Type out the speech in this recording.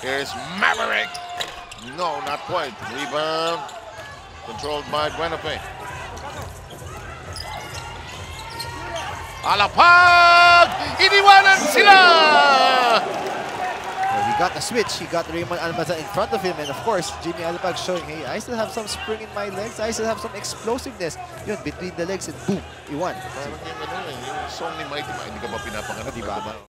Here's Maverick. No, not quite. Rebound controlled by Buenafe. Alapag! Iniwanan sila! Well, he got the switch. He got Raymond Almazan in front of him. And of course, Jimmy Alapag showing, hey, I still have some spring in my legs. I still have some explosiveness. Yun, between the legs and boom, iwan. Parang yung song ni Mighty Mike, hindi ka ba pinapangano? Di ba?